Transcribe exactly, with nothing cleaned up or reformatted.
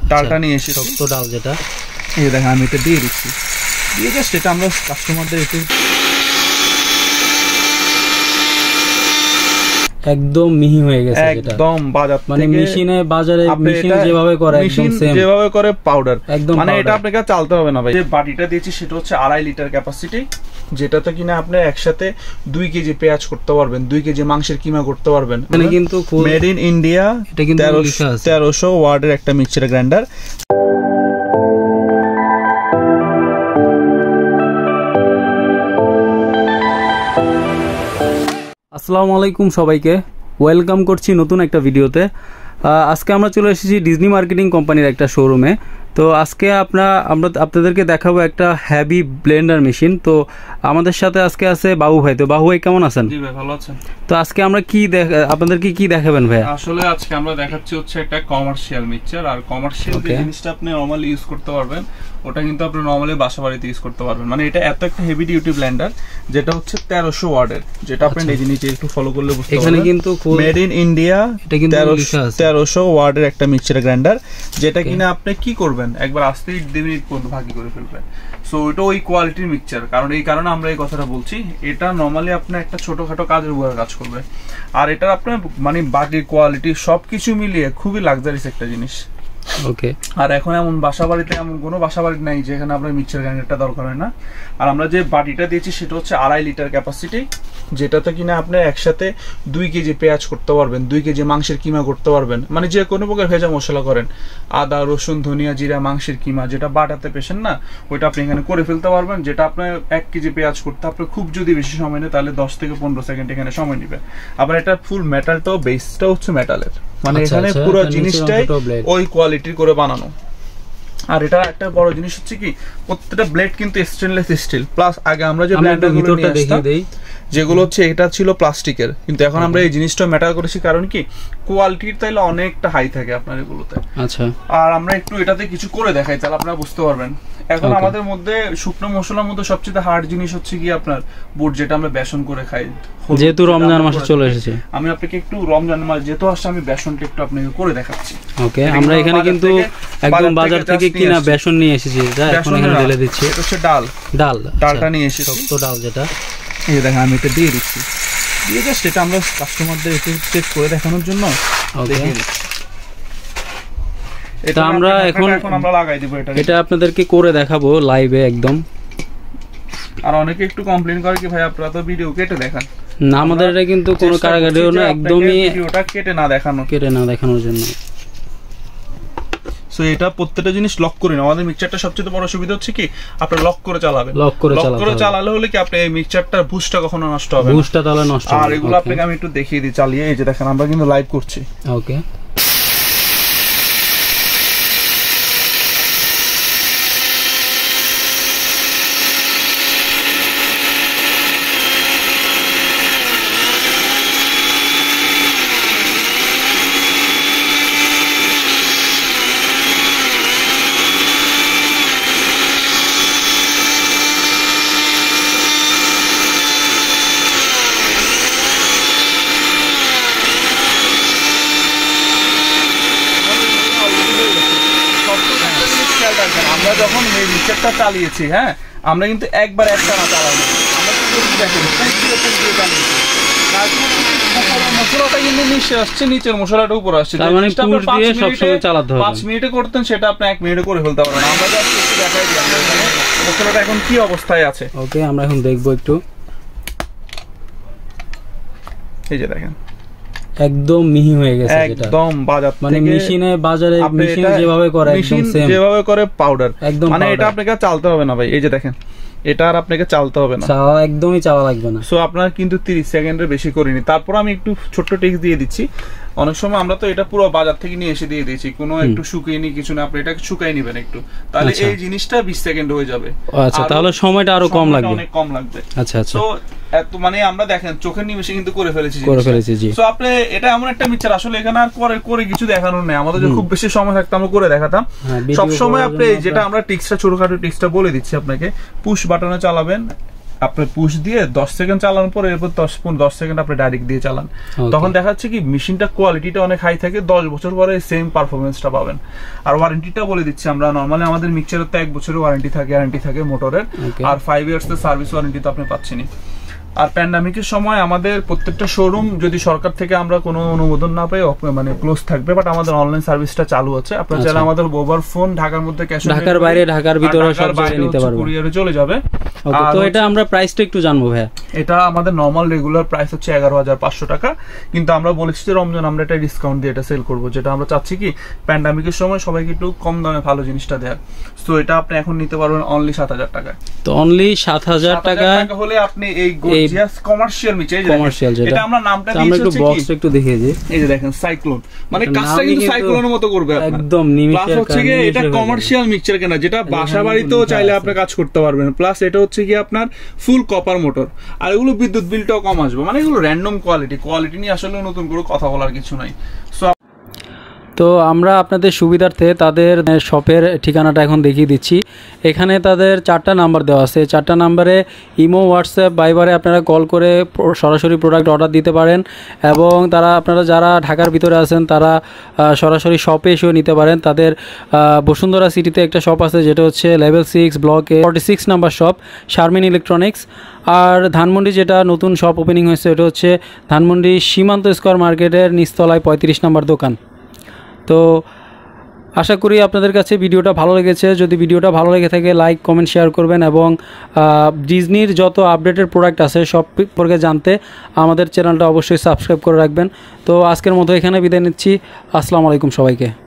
ডালটা নিয়ে এসেছি, শক্ত ডাল যেটা। এই দেখেন আমি এটা দিয়ে দিচ্ছি, দিয়ে জাস্ট এটা আমরা কাস্টমারদের একটু একদম মিহি হয়ে গেছে, একদম বাজার মানে মেশিনে বাজারে মেশিনে যেভাবে করে একদম সেম যেভাবে করে পাউডার, একদম মানে এটা আপনাকে চালতে হবে না ভাই। যে বাটিটা দিয়েছি সেটা হচ্ছে আড়াই লিটার ক্যাপাসিটি, যেটাতে কিনা আপনি একসাথে দুই কেজি পেঁয়াজ করতে পারবেন, দুই কেজি মাংসের কিমা করতে পারবেন। মানে কিন্তু মেড ইন ইন্ডিয়া, এটা কিন্তু তেরোশো ওয়াটের একটা মিক্সচার গ্রাইন্ডার। আসসালামু আলাইকুম সবাইকে, ওয়েলকাম করছি নতুন একটা ভিডিওতে। আজকে আমরা চলে এসেছি ডিজনি মার্কেটিং কোম্পানির একটা শোরুমে। তো আজকে আপনারা আমরা আপনাদেরকে দেখাবো একটা হ্যাভি ব্লেন্ডার মেশিন। তো আমাদের সাথে আজকে আছে বাবু ভাই। তো বাবু ভাই কেমন আছেন? জি ভাই ভালো আছেন। তো আজকে আমরা কি আপনাদেরকে কি দেখাবেন ভাই? আসলে আজকে আমরা দেখাচ্ছি হচ্ছে একটা কমার্শিয়াল মিক্সচার। আর কমার্শিয়াল যে জিনিসটা আপনি নরমালি ইউজ করতে পারবেন ওটা কিন্তু আপনি নরমালি বাসা বাড়িতে ইউজ করতে পারবেন। মানে এটা এত একটা হেভি ডিউটি ব্লেন্ডার যেটা হচ্ছে তেরোশো ওয়াটের, যেটা আপনি নিজে নিজে একটু ফলো করলে বুঝতে পারবেন। এখানে কিন্তু মেড ইন ইন্ডিয়া, তেরোশো ওয়াটের একটা মিক্সচার গ্রাইন্ডার, যেটা কিনা আপনি কি করবেন একবার আস্তে দুই মিনিট পর্যন্ত ভাগি করে ফেলবেন। সো এটা ওই কোয়ালিটির মিক্সচার, কারণ এই কারণে আমরা এই কথাটা বলছি। এটা নরমালি আপনার একটা ছোটখাটো কাজের উপর কাজ করবে, আর এটা আপনার মানে বাটির কোয়ালিটি সবকিছু মিলিয়ে খুবই লাক্সারিস একটা জিনিস। ওকে। আর এখন এমন বাসা বাড়িতে এমন কোনো বাসা বাড়ি নাই যেখানে আপনার মিক্সচার গ্রাইন্ডারটা দরকার হয় না। আর আমরা যে বাটিটা দিয়েছি সেটা হচ্ছে আড়াই লিটার ক্যাপাসিটি, যেটাতে কিনা আপনি একসাথে দুই কেজি পেঁয়াজ করতে পারবেন, দুই কেজি মাংসের কিমা করতে পারবেন। মানে যে কোনো প্রকার ভেজা মশলা করেন, আদা রসুন ধনিয়া জিরা মাংসের কিমা যেটা বাটাতে পেশেন না, ওইটা আপনি এখানে করে ফেলতে পারবেন। যেটা আপনার এক কেজি পেঁয়াজ করতে আপনার খুব যদি বেশি সময় নেয় তাহলে দশ থেকে পনেরো সেকেন্ড এখানে সময় নেবে। আবার এটা ফুল মেটালটাও, বেসটাও হচ্ছে মেটালের, মানে এখানে পুরো জিনিসটাই ওই কোয়ালিটির করে বানানো। আর এটা একটা বড় জিনিস হচ্ছে কি প্রত্যেকটা ব্লেড কিন্তু স্টেনলেস স্টিল, প্লাস আগে আমরা যে ব্লেন্ডারগুলো নিয়ে আসতাম যেগুলো হচ্ছে এটা ছিল প্লাস্টিকের, কিন্তু এখন আমরা এই জিনিসটা মেটাল করেছি। কারণ কি কোয়ালিটির তাইলে অনেকটা হাই থাকে আপনার এগুলোতে। আচ্ছা। আর আমরা একটু এটাতে কিছু করে দেখাই তাহলে আপনারা বুঝতে পারবেন। এখন আমাদের মধ্যে শুকনো মশলার মধ্যে সবচেয়ে হার্ড জিনিস হচ্ছে কি আপনার বুট, যেটা আমরা বেসন করে খাই। যেহেতু রমজান মাসে চলে এসেছে, আমি আপনাকে একটু রমজান মাস যেহেতু আসছে আমি বেসনটা একটু আপনাকে করে দেখাচ্ছি। ওকে। আমরা এখানে কিন্তু একদম বাজার থেকে কিনা বেসন নিয়ে এসেছি, এটা এখন এখানে ঢেলে দিচ্ছি। এটা হচ্ছে ডাল ডাল ডালটা নিয়ে এসেছি, শক্ত ডাল যেটা। এই দেখেন আমি এটা দিয়ে দিচ্ছি, দিয়ে জাস্ট এটা আমরা কাস্টমারদের একটু চেক করে দেখানোর জন্য দেখিয়ে দিচ্ছি। এটা আমরা এখন আমরা লাগাই দিব, এটা এটা আপনাদেরকে করে দেখাবো লাইভে একদম। আর অনেকে একটু কমপ্লেইন করে কি ভাই আপনারা তো ভিডিও কেটে দেখান। না, আমাদের এটা কিন্তু কোনো কারাগারেও না, একদমই ভিডিওটা কেটে না দেখানো, কেটে না দেখানোর জন্য। সো এটা প্রত্যেকটা জিনিস লক করে না। আমাদের মিক্সচারটা সবচেয়ে বড় সুবিধা হচ্ছে কি আপনি লক করে চালাবেন। লক করে লক করে চালালে হলে কি আপনি এই মিক্সচারটার বুস্টটা কখনো নষ্ট হবে না, বুস্টটা তাহলে নষ্ট হবে। আর এগুলো আপনাকে আমি একটু দেখিয়ে দিই চালিয়ে। এই যে দেখেন আমরা কিন্তু লাইভ করছি। ওকে। আমরা যখন এই মিক্সচারটা চালিয়েছি, হ্যাঁ আমরা কিন্তু একবার একটা না চালাইনি, আমরা কি করেছি দেখেন মশলাটা কিন্তু নিচে আসছে, নিচের মশলাটা উপরে আসছে। পাঁচ মিনিটে করতেন সেটা আপনি এক মিনিটে করে ফেলতে পারবেন। আমরা জাস্ট একটু দেখাই দিই আমরা এখানে মশলাটা এখন কি অবস্থায় আছে। ওকে, আমরা এখন দেখবো একটু। এই যে দেখেন একদম মিহি হয়ে গেছে, একদম বাজার মানে মেশিনে বাজারে মেশিন যেভাবে করে একদম সেম যেভাবে করে পাউডার, একদম মানে এটা আপনাকে চালতে হবে না ভাই। এই যে দেখেন এটা আর আপনাকে চালতে হবে না, চাওয়া একদমই চাওয়া লাগবে না। সো আপনার কিন্তু তিরিশ সেকেন্ডের বেশি করিনি। তারপর আমি একটু ছোট্ট টিপস দিয়ে দিচ্ছি। অনেক সময় আমরা তো এটা পুরো বাজার থেকে নিয়ে এসে দিয়ে দিয়েছি, কোনো একটু শুকিয়ে নি কিছু না, আপনি এটা শুকাই নেবেন একটু, তাহলে এই জিনিসটা বিশ সেকেন্ড হয়ে যাবে। আচ্ছা, তাহলে সময়টা আরো কম লাগবে, অনেক কম লাগবে। আচ্ছা আচ্ছা। তো এত মানে আমরা দেখেন চোখের নিমেষে কিন্তু করে ফেলেছি করে ফেলেছি জি। সো আপনি এটা এমন একটা মিক্সচার আসলে এখানে আর করে করে কিছু দেখানোর নেই। আমাদের যে খুব বেশি সময় থাকতো আমরা করে দেখাতাম। সব সময় আপনি যেটা আমরা টিক্সটা ছোটখাটো টিক্সটা বলে দিচ্ছি আপনাকে, পুশ বাটনে চালাবেন, আপনি পুশ দিয়ে দশ সেকেন্ড চালানোর পর এরপর দশ দশ সেকেন্ড আপনি ডাইরেক্ট দিয়ে চালান, তখন দেখা যাচ্ছে কি মেশিনটা কোয়ালিটিটা অনেক হাই থাকে, দশ বছর পরে সেম পারফরমেন্সটা পাবেন। আর ওয়ারেন্টিটা বলে দিচ্ছি আমরা, নর্মালি আমাদের মিক্সচারের তো এক বছরের ওয়ারেন্টি থাকে, গ্যারান্টি থাকে মোটরের, আর ফাইভ ইয়ার্স এর সার্ভিস ওয়ারেন্টি তো আপনি পাচ্ছেনই। আর প্যান্ডামিকের সময় আমাদের প্রত্যেকটা শোরুম যদি সরকার থেকে আমরা কোনো অনুমোদন না পাই মানে ক্লোজ থাকবে, বাট আমাদের অনলাইন সার্ভিসটা চালু আছে। আপনারা চাইলে আমাদের ওভার ফোন ঢাকার মধ্যে ক্যাশ, ঢাকার বাইরে, ঢাকার ভিতরে সব জায়গায় নিতে পারবেন, কুরিয়ারে চলে যাবে। তো এটা আমরা প্রাইসটা একটু জানবো ভাইয়া। এটা আমাদের নরমাল রেগুলার প্রাইস হচ্ছে এগারো হাজার পাঁচশো টাকা, কিন্তু আমরা বলেছি যে রমজান আমরা এটা ডিসকাউন্ট দিয়ে এটা সেল করবো, যেটা আমরা চাচ্ছি কি প্যান্ডামিকের সময় সবাইকে একটু কম দামে ভালো জিনিসটা দেয়। সো এটা আপনি এখন নিতে পারবেন অনলি সাত হাজার টাকায়। তো অনলি সাত হাজার টাকা হলে আপনি এই গর্জিয়াস কমার্শিয়াল মিক্সার, কমার্শিয়াল যেটা এটা আমরা নামটা দিয়েছি, আমরা একটু বক্সটা একটু দেখিয়ে দিই। এই যে দেখেন সাইক্লোন, মানে কাজটা কিন্তু সাইক্লোনের মতো করবে একদম নিমিষে। প্লাস হচ্ছে কি এটা কমার্শিয়াল মিক্সচার কেনা, যেটা বাসা বাড়িতেও চাইলে আপনি কাজ করতে পারবেন। প্লাস এটা হচ্ছে কি আপনার ফুল কপার মোটর, আর এগুলো বিদ্যুৎ বিলটাও কম আসবে, মানে এগুলো র্যান্ডম কোয়ালিটি, কোয়ালিটি নিয়ে আসলে নতুন করে কথা বলার কিছু নাই। তো আমরা আপনাদের সুবিধার্থে তাদের শপের ঠিকানাটা এখন দেখিয়ে দিচ্ছি। এখানে তাদের চারটা নাম্বার দেওয়া আছে, চারটা নাম্বারে ইমো, হোয়াটসঅ্যাপ, ভাইবারে আপনারা কল করে সরাসরি প্রোডাক্ট অর্ডার দিতে পারেন, এবং তারা আপনারা যারা ঢাকার ভিতরে আছেন তারা সরাসরি শপে এসেও নিতে পারেন। তাদের বসুন্ধরা সিটিতে একটা শপ আছে যেটা হচ্ছে লেভেল সিক্স ব্লকে forty six number shop, Sharmin Electronics. আর ধানমন্ডি যেটা নতুন শপ ওপেনিং হয়েছে এটা হচ্ছে ধানমন্ডি সীমান্ত স্কোয়ার মার্কেটের নিচতলায় পঁয়ত্রিশ নাম্বার দোকান। তো আশা করি আপনাদের কাছে ভিডিওটা ভালো লেগেছে। যদি ভিডিওটা ভালো লেগে থাকে লাইক, কমেন্ট, শেয়ার করবেন, এবং ডিজনির যত আপডেটেড প্রোডাক্ট আছে সব সম্পর্কে জানতে আমাদের চ্যানেলটা অবশ্যই সাবস্ক্রাইব করে রাখবেন। তো আজকের মতো এখানে বিদায় নিচ্ছি। আসসালামু আলাইকুম সবাইকে।